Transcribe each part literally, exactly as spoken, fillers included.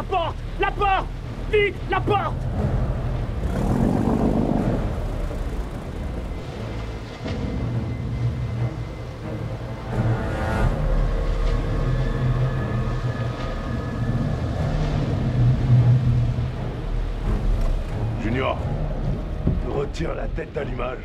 porte! La porte! Vite! La porte! Junior, retire la tête d'allumage.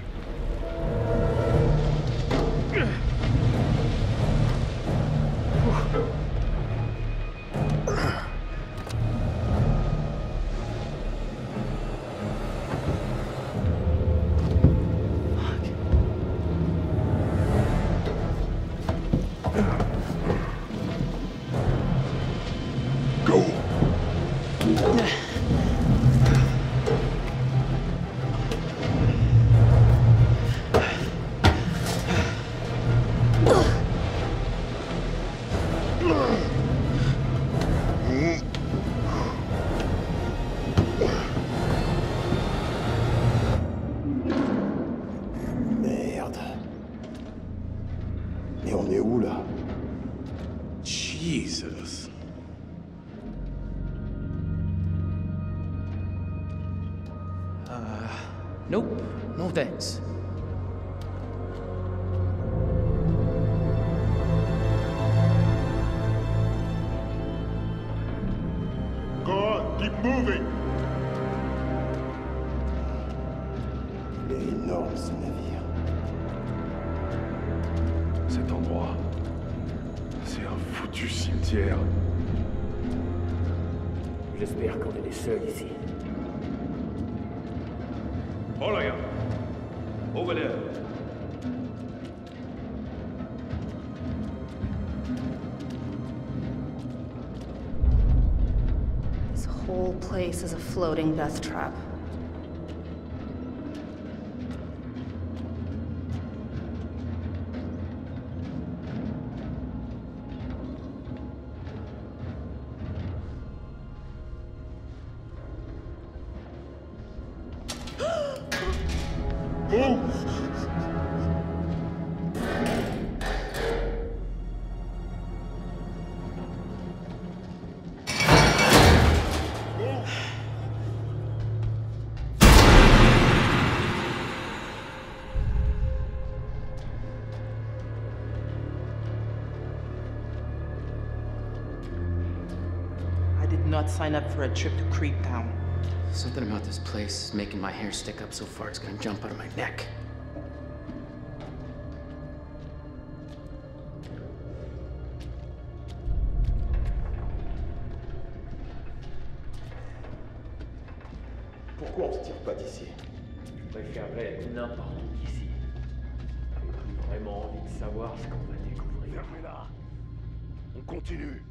Jesus. Uh, nope. No thanks. Go on, keep moving. Il est énorme, ce navire. Cet endroit, c'est un foutu cimetière. J'espère qu'on est les seuls ici. Oh là, gars. Over there. This whole place is a floating death trap. Not sign up for a trip to Creeptown. Something about this place is making my hair stick up so far it's gonna jump out of my neck. Pourquoi on se tire pas d'ici? Je préférerais être n'importe où qu'ici. J'ai vraiment envie de savoir ce qu'on va découvrir. Fermez-la. On continue.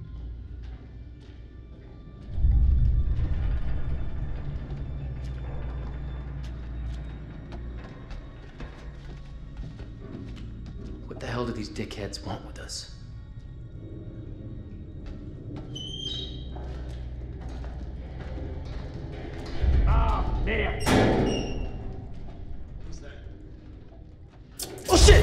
What the hell do these dickheads want with us? Ah, merde! Oh shit!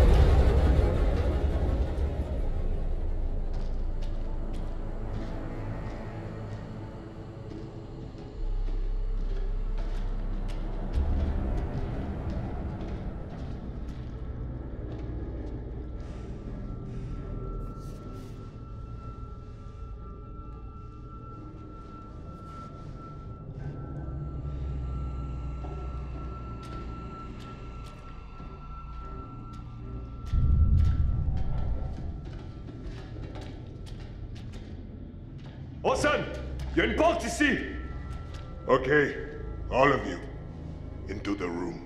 Olson, il y a une porte ici. Okay, all of you, into the room.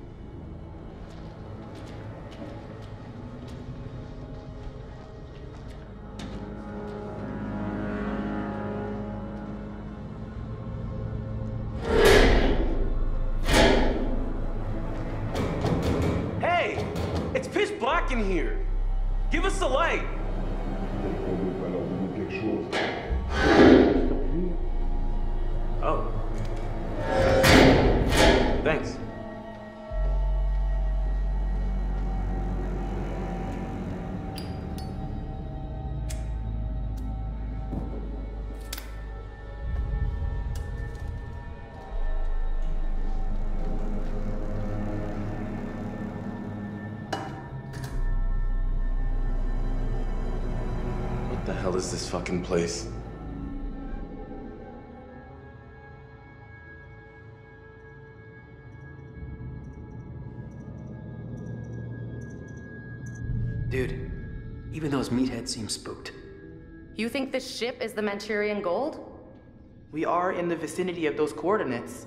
Hey! It's pitch black in here. Give us the light. Oh. Thanks. hell is this fucking place? Dude, even those meatheads seem spooked. You think this ship is the Manchurian gold? We are in the vicinity of those coordinates.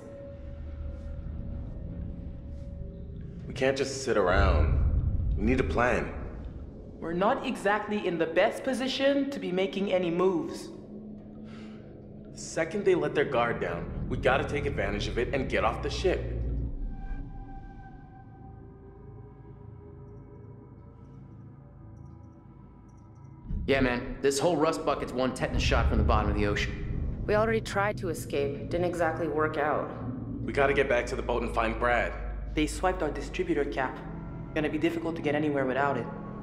We can't just sit around. We need a plan. We're not exactly in the best position to be making any moves. The second they let their guard down, we gotta take advantage of it and get off the ship. Yeah, man, this whole rust bucket's one tetanus shot from the bottom of the ocean. We already tried to escape. Didn't exactly work out. We gotta get back to the boat and find Brad. They swiped our distributor cap. Gonna be difficult to get anywhere without it.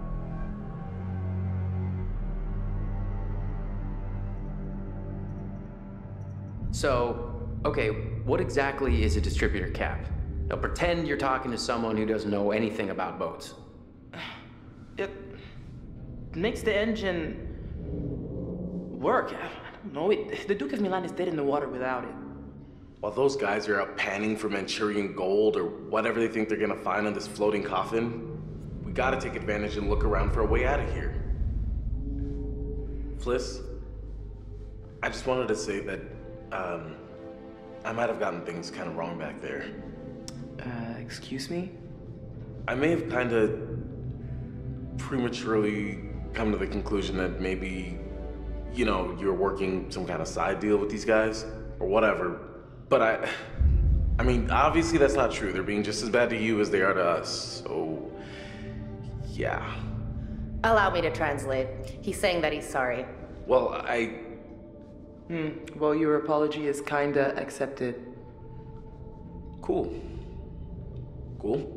So, okay, what exactly is a distributor cap? Now pretend you're talking to someone who doesn't know anything about boats. It makes the engine work. I don't know. It, the Duke of Milan is dead in the water without it. While those guys are out panning for Manchurian gold or whatever they think they're gonna find on this floating coffin, we gotta take advantage and look around for a way out of here. Fliss, I just wanted to say that, um, I might have gotten things kind of wrong back there. Uh, excuse me? I may have kind of prematurely come to the conclusion that maybe, you know, you're working some kind of side deal with these guys, or whatever. But I, I mean, obviously that's not true. They're being just as bad to you as they are to us, so, yeah. Allow me to translate. He's saying that he's sorry. Well, I... Hmm, well, your apology is kinda accepted. Cool. Cool.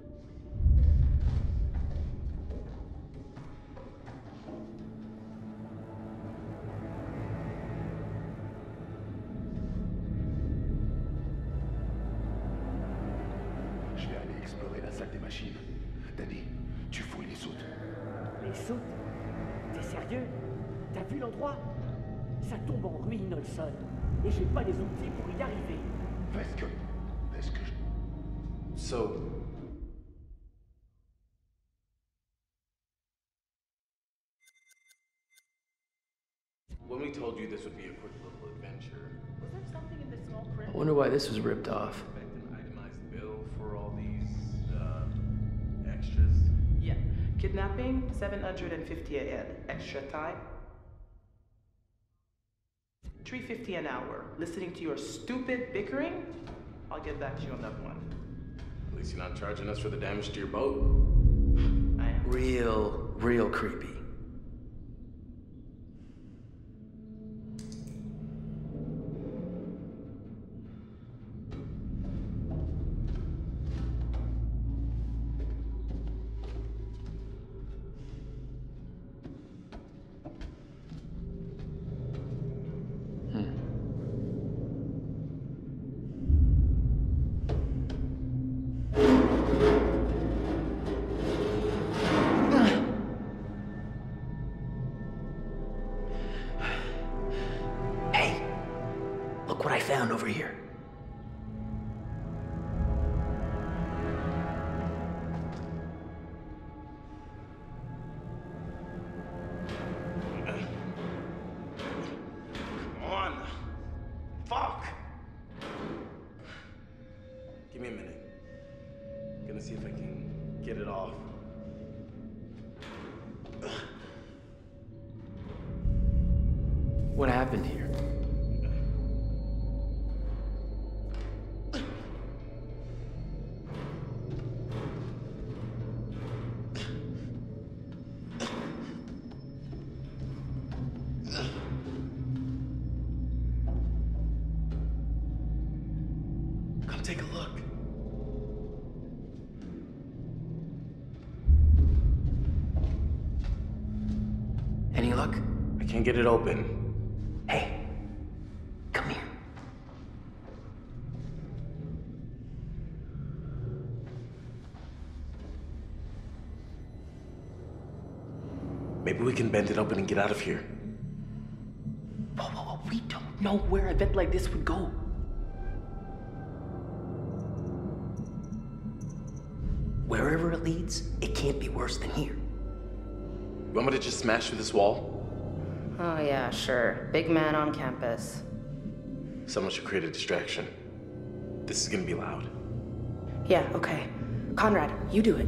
Je vais aller explorer la salle des machines. Danny, tu fouilles les soutes. Les soutes? T'es sérieux? T'as vu l'endroit? Ça tombe en ruine, Olson. Et j'ai pas les outils pour y arriver. Fais ce que... Fais ce que je... So... When we told you this would be a quick little adventure... Was there something in the small print? I wonder why this was ripped off. Expect an itemized bill for all these, uh, extras? Yeah. Kidnapping, seven hundred fifty a head. Extra time, three fifty an hour. Listening to your stupid bickering? I'll get back to you on that one. At least you're not charging us for the damage to your boat. I am. Real, real creepy. Look what I found over here. Come on. Fuck. Give me a minute. I'm gonna see if I can get it off. What happened here? Come take a look. Any luck? I can't get it open. Hey, come here. Maybe we can bend it open and get out of here. know where an event like this would go. Wherever it leads, it can't be worse than here. You want me to just smash through this wall? Oh yeah, sure. Big man on campus. Someone should create a distraction. This is gonna be loud. Yeah, okay. Conrad, you do it.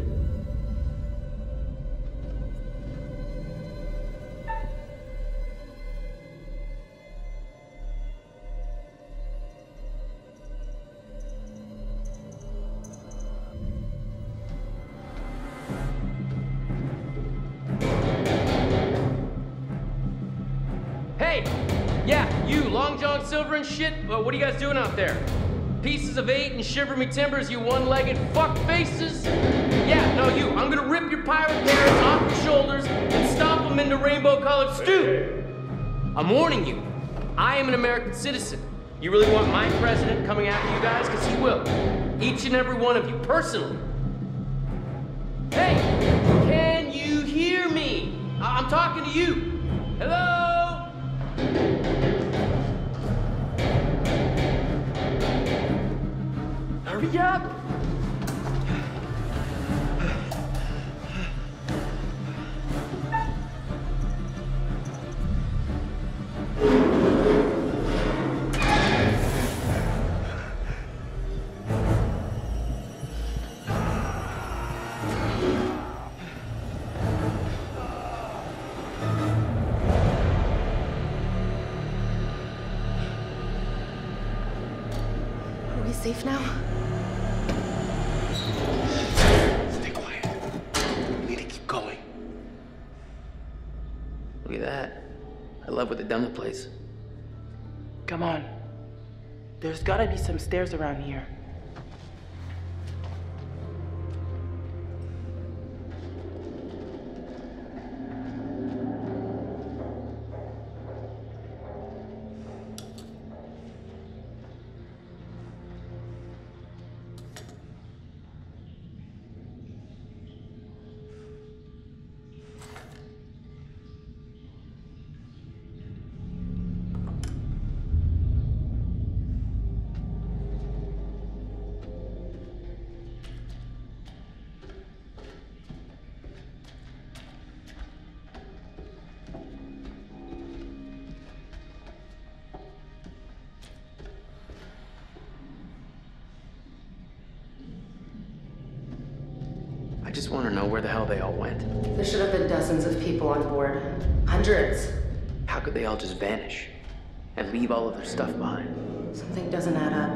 Hey! Yeah, you, Long John Silver and shit, uh, what are you guys doing out there? Pieces of eight and shiver me timbers, you one-legged fuck faces? Yeah, no, you, I'm gonna rip your pirate parents off your shoulders and stomp them into rainbow-colored stew! I'm warning you, I am an American citizen. You really want my president coming after you guys? Because he will. Each and every one of you, personally. Hey, can you hear me? I- I'm talking to you. Hello? Hurry up! Are we safe now? Stay quiet. We need to keep going. Look at that. I love what they've done to the place. Come on. There's gotta be some stairs around here. I just want to know where the hell they all went. There should have been dozens of people on board. Hundreds. How could they all just vanish and leave all of their stuff behind? Something doesn't add up.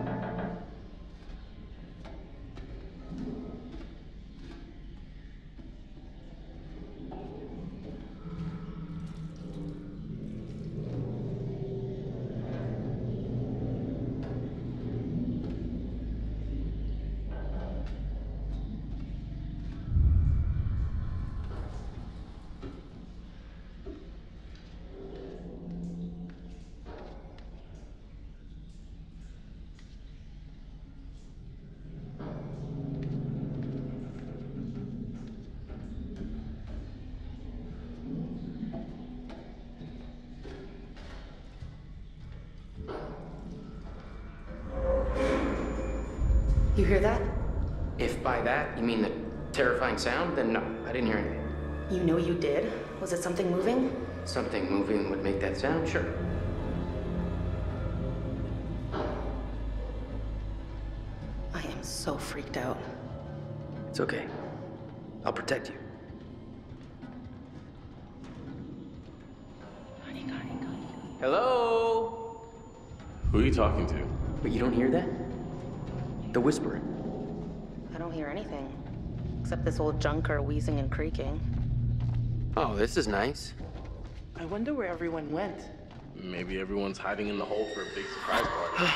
You hear that? If by that you mean the terrifying sound, then no, I didn't hear anything. You know you did. Was it something moving? Something moving would make that sound, sure. I am so freaked out. It's okay. I'll protect you. Hello? Who are you talking to? But you don't hear that? The whispering. I don't hear anything. Except this old junker wheezing and creaking. Oh, this is nice. I wonder where everyone went. Maybe everyone's hiding in the hole for a big surprise party.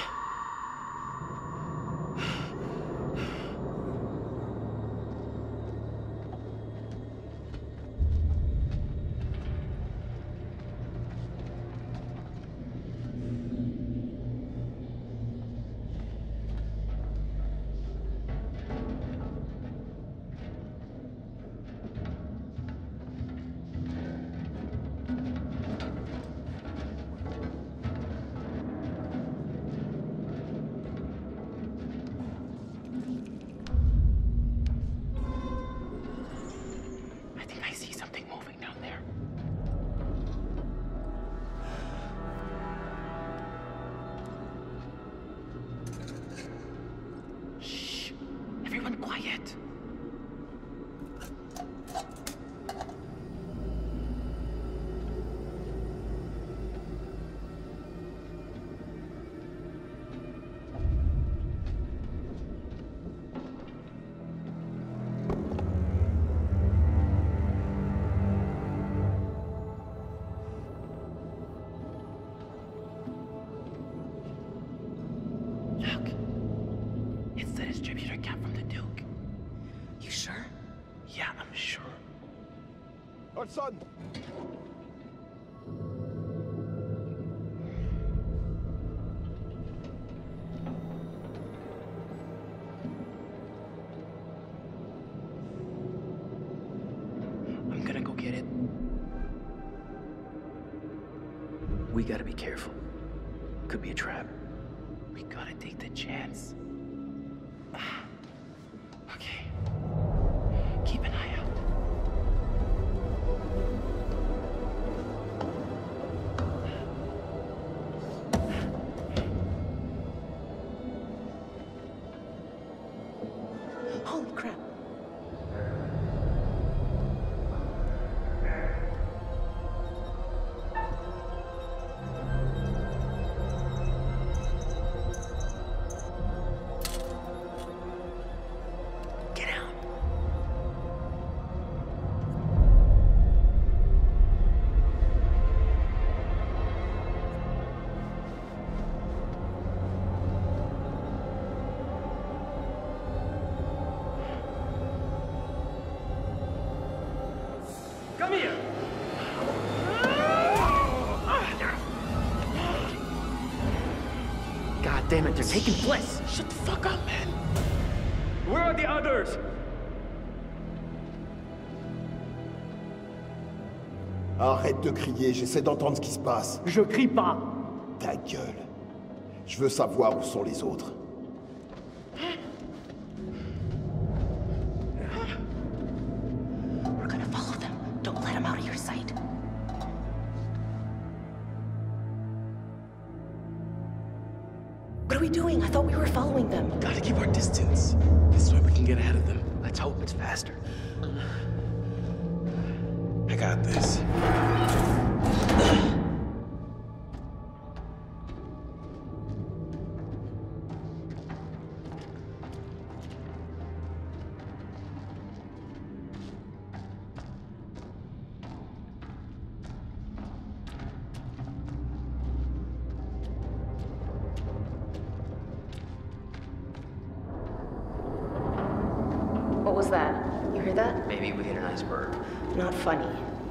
sure? Yeah, I'm sure. Olson! I'm gonna go get it. We gotta be careful. Could be a trap. We gotta take the chance. Okay. Keep an eye out. Holy crap. Get out. Come here! God damn it, they're taking Fliss! Shut the fuck up, man. Where are the others? Arrête de crier, j'essaie d'entendre ce qui se passe. Je crie pas. Ta gueule. Je veux savoir où sont les autres. We're gonna follow them. Don't let them out of your sight. What are we doing? I thought we were following them. Gotta keep our distance. This way we can get ahead of them. Let's hope it's faster. I got this. What was that? You heard that? Maybe we hit an iceberg. Not funny.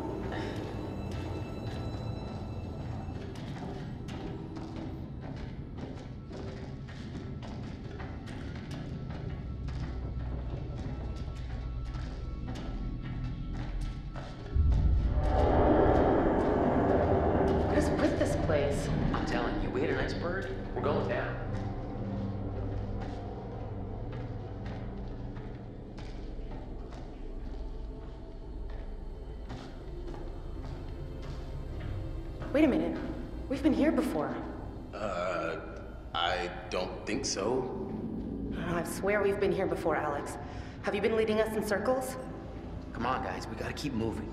What is with this place? I'm telling you, we hit an iceberg, we're going down. Wait a minute. We've been here before. Uh, I don't think so. I swear we've been here before, Alex. Have you been leading us in circles? Come on, guys, we gotta keep moving.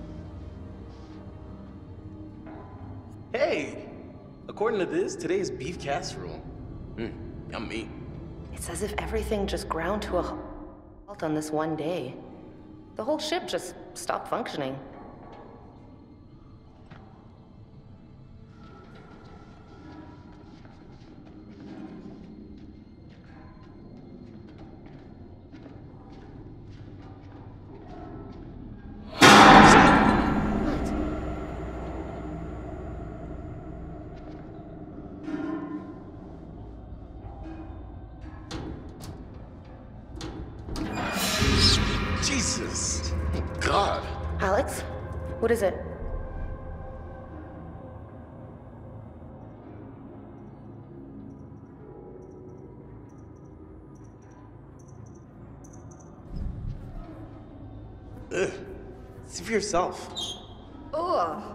Hey! According to this, today is beef casserole. Hmm, yummy. It's as if everything just ground to a halt on this one day. The whole ship just stopped functioning. Jesus! God! Alex? What is it? Ugh. See for yourself. Ugh.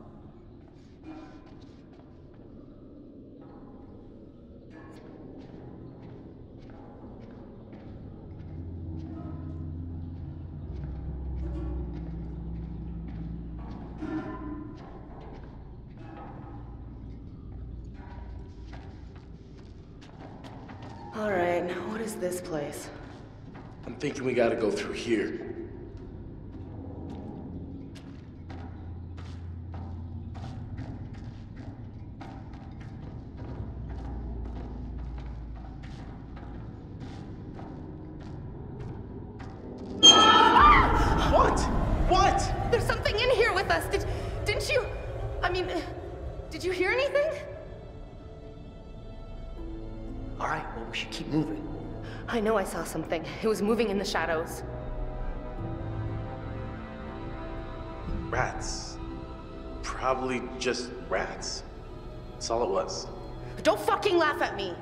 All right, now what is this place? I'm thinking we gotta go through here. with us. Did, didn't you? I mean, did you hear anything? All right, well, we should keep moving. I know I saw something. It was moving in the shadows. Rats. Probably just rats. That's all it was. Don't fucking laugh at me!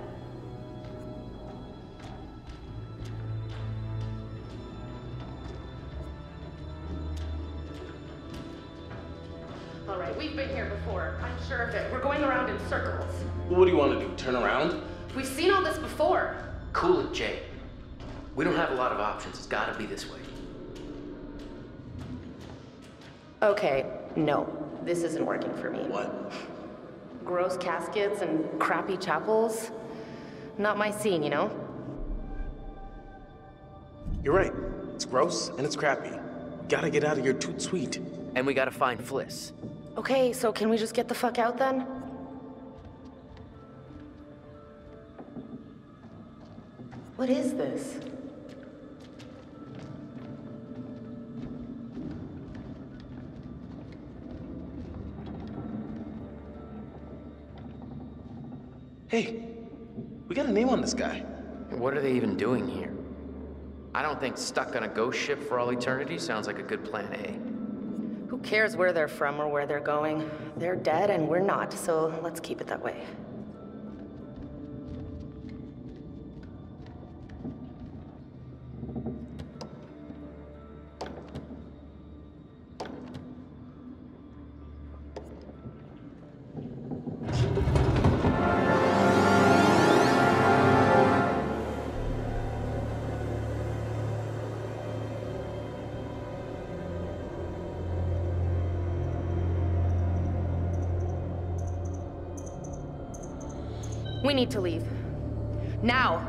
All right, we've been here before. I'm sure of it. We're going around in circles. What do you want to do? Turn around? We've seen all this before. Cool it, Jay. We don't have a lot of options. It's gotta be this way. Okay, no. This isn't working for me. What? Gross caskets and crappy chapels. Not my scene, you know? You're right. It's gross and it's crappy. Gotta get out of here toot sweet. And we gotta find Fliss. Okay, so can we just get the fuck out then? What is this? Hey, we got a name on this guy. What are they even doing here? I don't think stuck on a ghost ship for all eternity sounds like a good plan A. Who cares where they're from or where they're going? They're dead and we're not, so let's keep it that way. We need to leave. Now!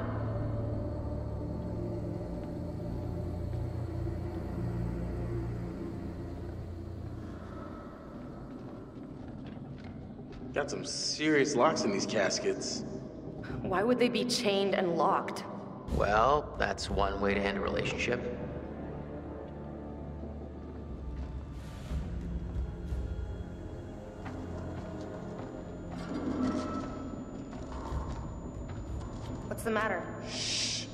Got some serious locks in these caskets. Why would they be chained and locked? Well, that's one way to end a relationship. What's the matter? Shh.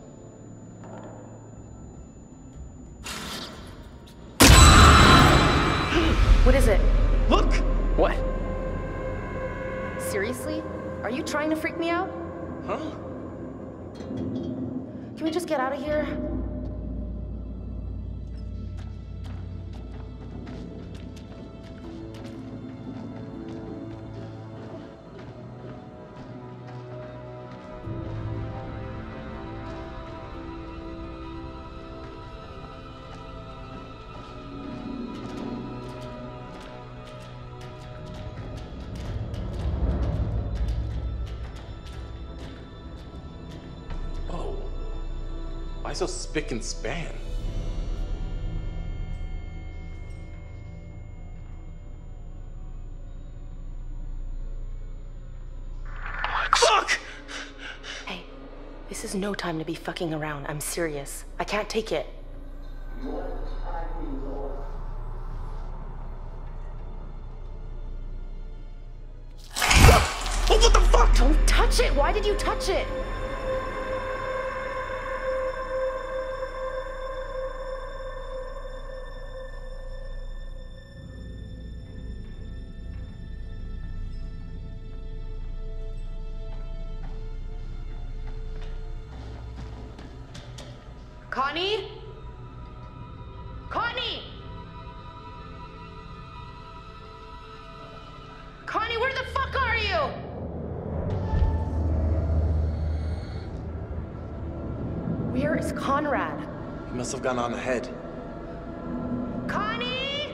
What is it? Look! What? Seriously? Are you trying to freak me out? Huh? Can we just get out of here? Why so spick and span? Fuck! Hey, this is no time to be fucking around. I'm serious. I can't take it. Oh, what the fuck? Don't touch it! Why did you touch it? Connie? Connie! Connie, where the fuck are you? Where is Conrad? He must have gone on ahead. Connie!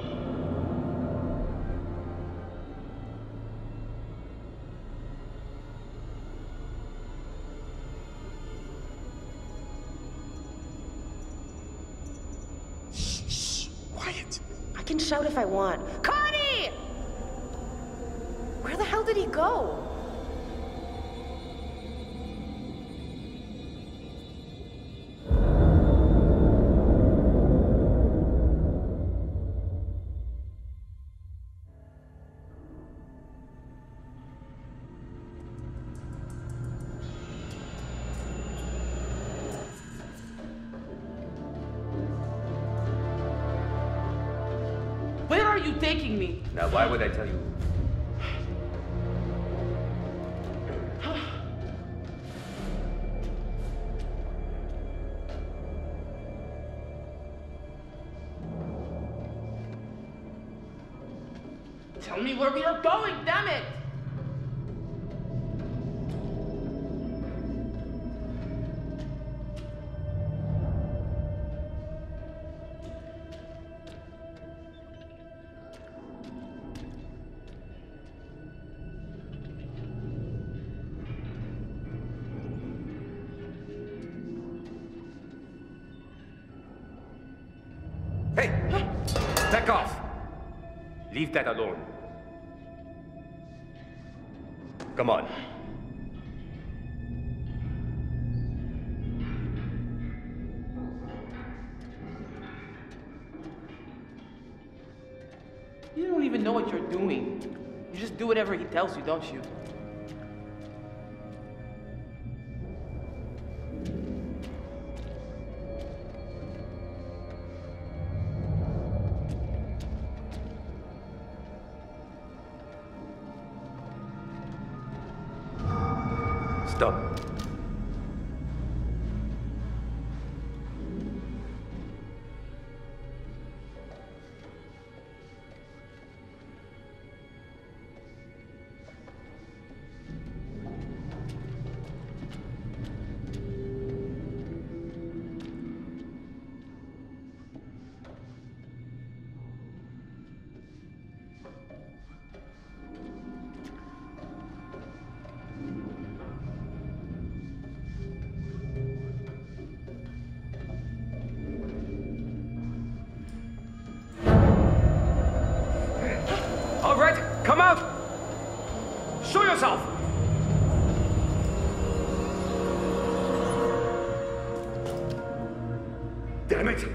Quiet. I can shout if I want. Connie! Where the hell did he go? are you taking me? Now, why would I tell you? Tell me where we are going, damn it! Hey! Back off! Leave that alone. Come on. You don't even know what you're doing. You just do whatever he tells you, don't you? Stop. All right, come out! Show yourself! Damn it!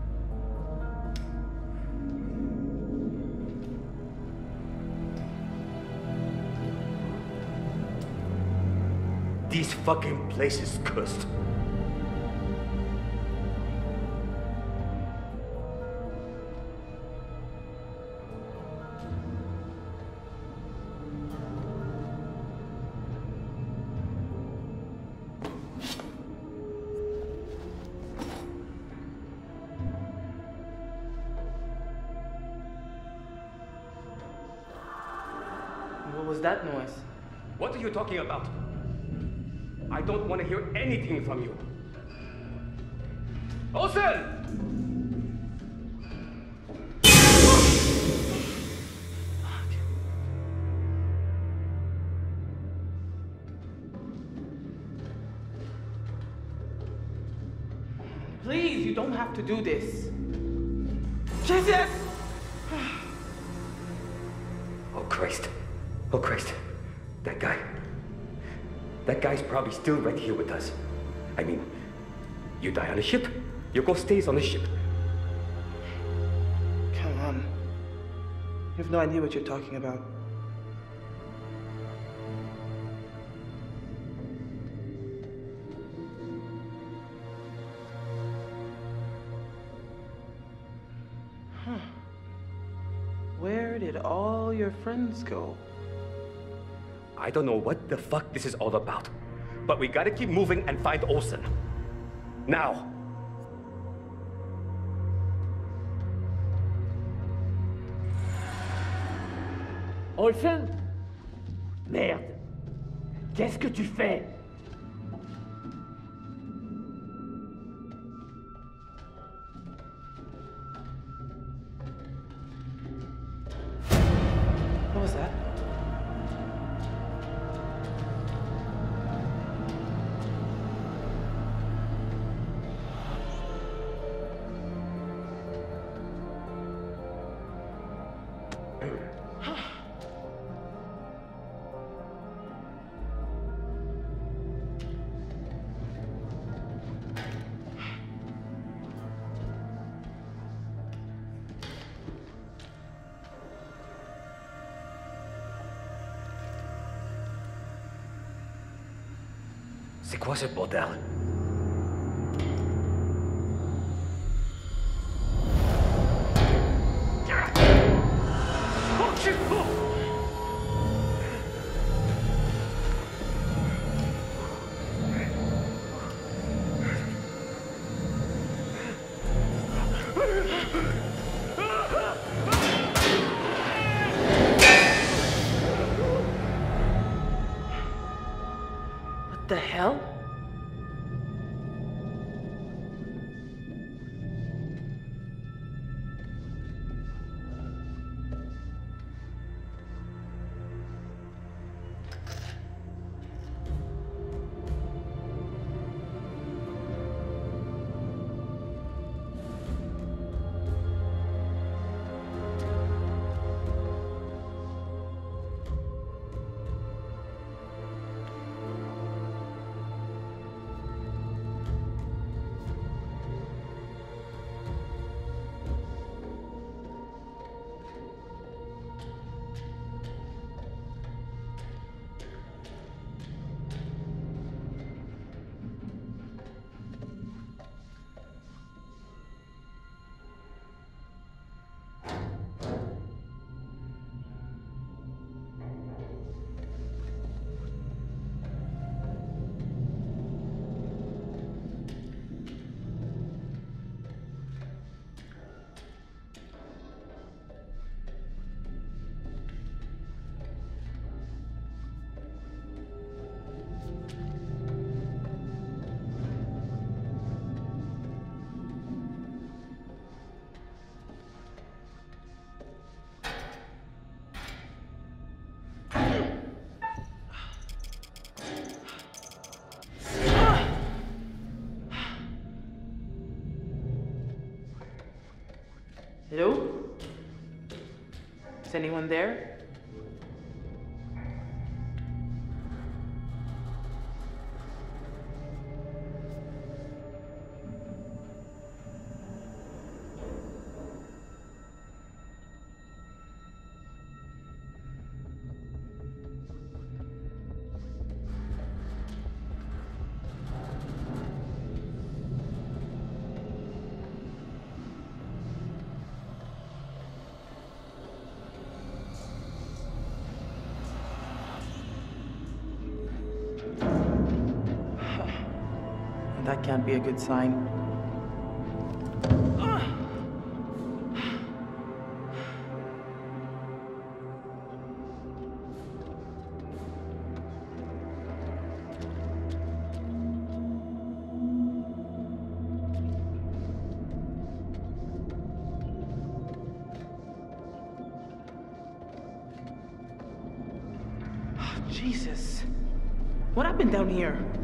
This fucking place is cursed. What was that noise? What are you talking about? I don't want to hear anything from you. Olson! Please, you don't have to do this. Jesus! Oh, Christ. Oh, Christ. That guy. That guy's probably still right here with us. I mean, you die on a ship, your ghost stays on the ship. Come on. You have no idea what you're talking about. Huh. Where did all your friends go? I don't know what the fuck this is all about, but we gotta keep moving and find Olson. Now! Olson? Merde. Qu'est-ce que tu fais? What was that? C'est quoi ce bordel? What the hell? Hello? Is anyone there? That can't be a good sign. Jesus. What happened down here?